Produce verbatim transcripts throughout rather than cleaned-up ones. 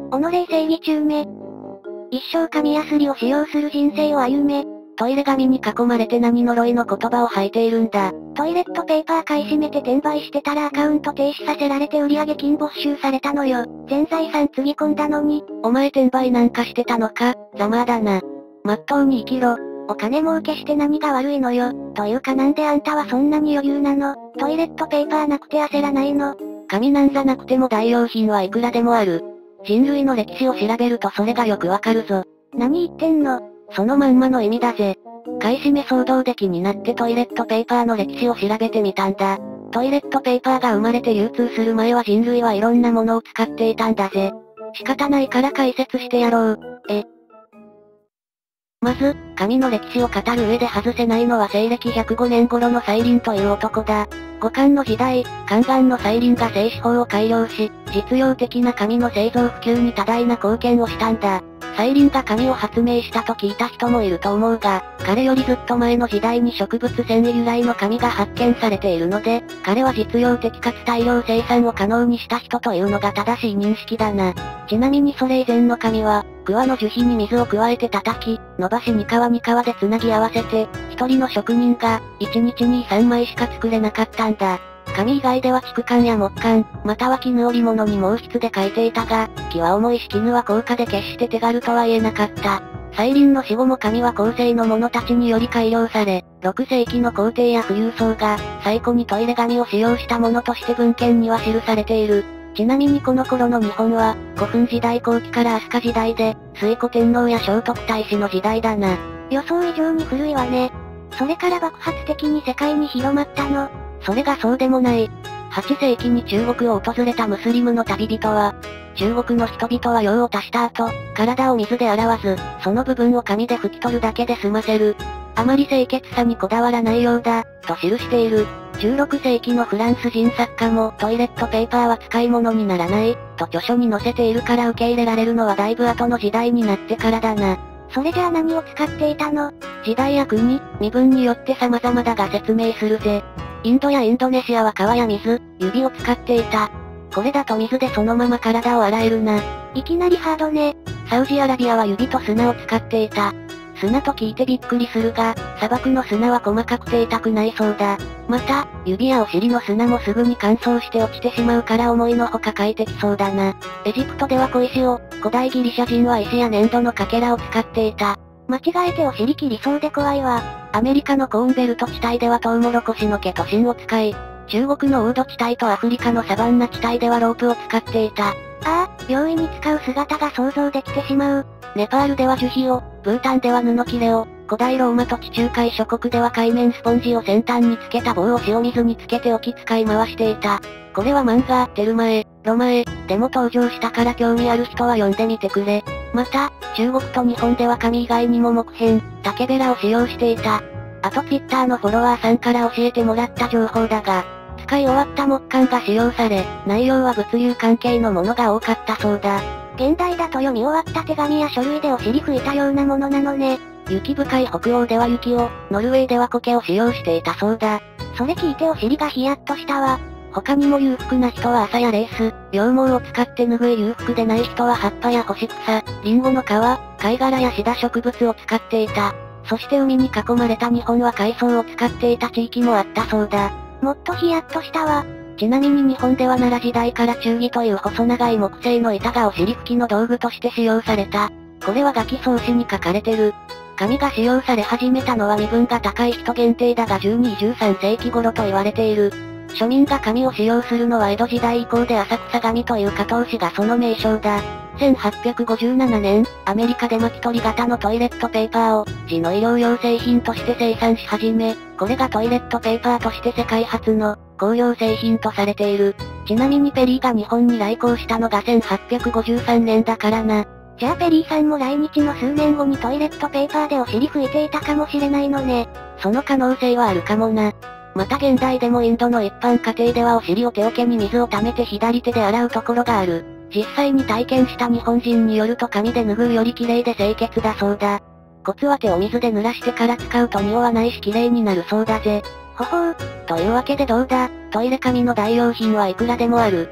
己正義中め。一生紙やすりを使用する人生を歩め。 トイレ紙に囲まれて何呪いの言葉を吐いているんだ。 トイレットペーパー買い占めて転売してたらアカウント停止させられて売上金没収されたのよ。全財産つぎ込んだのに。 お前転売なんかしてたのか、ざまあだな。まっとうに生きろ。 お金儲けして何が悪いのよ。というかなんであんたはそんなに余裕なの？トイレットペーパーなくて焦らないの？ 紙なんざなくても代用品はいくらでもある。人類の歴史を調べるとそれがよくわかるぞ。 何言ってんの？ そのまんまの意味だぜ。買い占め騒動で気になってトイレットペーパーの歴史を調べてみたんだ。トイレットペーパーが生まれて流通する前は人類はいろんなものを使っていたんだぜ。仕方ないから解説してやろう。え。まず、紙の歴史を語る上で外せないのは西暦ひゃくごねん頃のサイリンという男だ。後漢の時代、漢元のサイリンが製紙法を改良し、実用的な紙の製造普及に多大な貢献をしたんだ。サイリンが紙を発明したと聞いた人もいると思うが、彼よりずっと前の時代に植物繊維由来の紙が発見されているので、彼は実用的かつ大量生産を可能にした人というのが正しい認識だな。ちなみにそれ以前の紙は、桑の樹皮に水を加えて叩き、伸ばしに皮に皮で繋ぎ合わせて、一人の職人が、一日にさんまいしか作れなかったんだ。紙以外では竹簡や木簡、または絹織物に毛筆で書いていたが、木は重いし絹は高価で決して手軽とは言えなかった。サイリンの死後も紙は後世の者たちにより改良され、ろくせいきの皇帝や富裕層が、最古にトイレ紙を使用したものとして文献には記されている。ちなみにこの頃の日本は、古墳時代後期から飛鳥時代で、推古天皇や聖徳太子の時代だな。 予想以上に古いわね。それから爆発的に世界に広まったの。 それがそうでもない。はちせいきに中国を訪れたムスリムの旅人は、中国の人々は用を足した後、体を水で洗わず、その部分を紙で拭き取るだけで済ませる。あまり清潔さにこだわらないようだ、と記している。じゅうろくせいきのフランス人作家もトイレットペーパーは使い物にならない、と著書に載せているから受け入れられるのはだいぶ後の時代になってからだな。 それじゃあ何を使っていたの？ 時代や国、身分によって様々だが説明するぜ。インドやインドネシアは川や水、指を使っていた。これだと水でそのまま体を洗えるな。 いきなりハードね。 サウジアラビアは指と砂を使っていた。砂と聞いてびっくりするが、砂漠の砂は細かくて痛くないそうだ。また、指やお尻の砂もすぐに乾燥して落ちてしまうから思いのほか快適そうだな。エジプトでは小石を、古代ギリシャ人は石や粘土のかけらを使っていた。 間違えてお尻切りそうで怖いわ。 アメリカのコーンベルト地帯ではトウモロコシの毛と芯を使い、中国のウード地帯とアフリカのサバンナ地帯ではロープを使っていた。 ああ、容易に使う姿が想像できてしまう。 ネパールでは樹皮を、ブータンでは布切れを、古代ローマと地中海諸国では海面スポンジを先端につけた棒を塩水につけておき使い回していた。これは漫画、テルマエ、ロマエ、でも登場したから興味ある人は読んでみてくれ。また、中国と日本では紙以外にも木片、竹べらを使用していた。あとツイッターのフォロワーさんから教えてもらった情報だが、使い終わった木簡が使用され、内容は物流関係のものが多かったそうだ。 現代だと読み終わった手紙や書類でお尻拭いたようなものなのね。 雪深い北欧では雪を、ノルウェーでは苔を使用していたそうだ。 それ聞いてお尻がヒヤッとしたわ。 他にも裕福な人は麻やレース、羊毛を使って拭い裕福でない人は葉っぱや干し草、リンゴの皮、貝殻やシダ植物を使っていた。そして海に囲まれた日本は海藻を使っていた地域もあったそうだ。 もっとヒヤッとしたわ。 ちなみに日本では奈良時代から忠義という細長い木製の板がお尻拭きの道具として使用された。これは楽器創始に書かれてる。紙が使用され始めたのは身分が高い人限定だがじゅうに、じゅうさんせいき頃と言われている。庶民が紙を使用するのは江戸時代以降で浅草紙という加藤氏がその名称だ。せんはっぴゃくごじゅうななねん、アメリカで巻き取り型のトイレットペーパーを、自の医療用製品として生産し始め、これがトイレットペーパーとして世界初の、工業製品とされている。ちなみにペリーが日本に来航したのがせんはっぴゃくごじゅうさんねんだからな。 じゃあペリーさんも来日の数年後にトイレットペーパーでお尻拭いていたかもしれないのね。 その可能性はあるかもな。また現代でもインドの一般家庭ではお尻を手桶に水を溜めて左手で洗うところがある。実際に体験した日本人によると紙で拭うより綺麗で清潔だそうだ。コツは手を水で濡らしてから使うと匂わないし綺麗になるそうだぜ。 ほほう。 というわけでどうだ、トイレ紙の代用品はいくらでもある。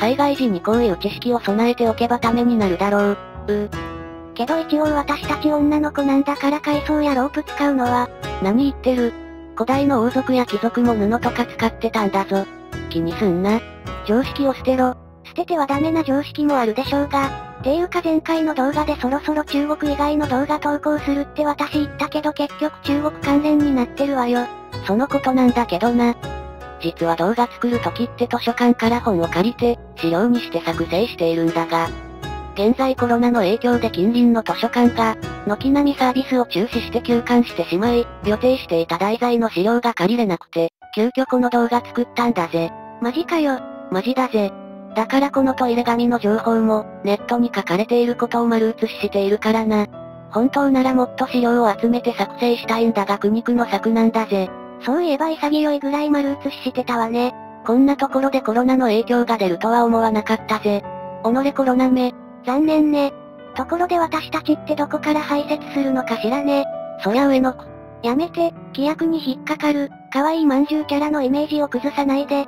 災害時にこういう知識を備えておけばためになるだろう。 う。けど一応私たち女の子なんだから海藻やロープ使うのは。 何言ってる？古代の王族や貴族も布とか使ってたんだぞ。気にすんな。常識を捨てろ。 捨ててはダメな常識もあるでしょうが。ていうか前回の動画でそろそろ中国以外の動画投稿するって私言ったけど結局中国関連になってるわよ。 そのことなんだけどな。実は動画作る時って図書館から本を借りて、資料にして作成しているんだが、現在コロナの影響で近隣の図書館が、軒並みサービスを中止して休館してしまい、予定していた題材の資料が借りれなくて、急遽この動画作ったんだぜ。 マジかよ。 マジだぜ。だからこのトイレ紙の情報も、ネットに書かれていることを丸写ししているからな。本当ならもっと資料を集めて作成したいんだが苦肉の策なんだぜ。 そういえば潔いぐらい丸写ししてたわね。 こんなところでコロナの影響が出るとは思わなかったぜ。おのれコロナめ。 残念ね。ところで私たちってどこから排泄するのかしらね。 そりゃ上の子。 やめて、規約に引っかかる、可愛いまんじゅうキャラのイメージを崩さないで。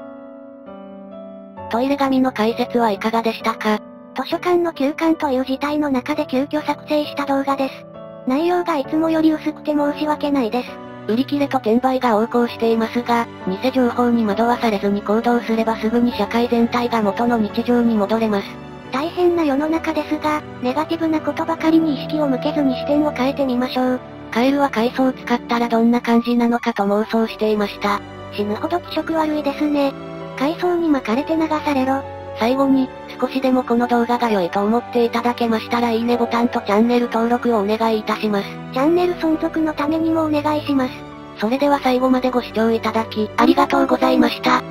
トイレ紙の解説はいかがでしたか？ 図書館の休館という事態の中で急遽作成した動画です。内容がいつもより薄くて申し訳ないです。 売り切れと転売が横行していますが、偽情報に惑わされずに行動すればすぐに社会全体が元の日常に戻れます。 大変な世の中ですが、ネガティブなことばかりに意識を向けずに視点を変えてみましょう。 カエルは海藻を使ったらどんな感じなのかと妄想していました。 死ぬほど気色悪いですね。海藻に巻かれて流されろ。 最後に、少しでもこの動画が良いと思っていただけましたらいいねボタンとチャンネル登録をお願いいたします。 チャンネル存続のためにもお願いします。 それでは最後までご視聴いただき、ありがとうございました。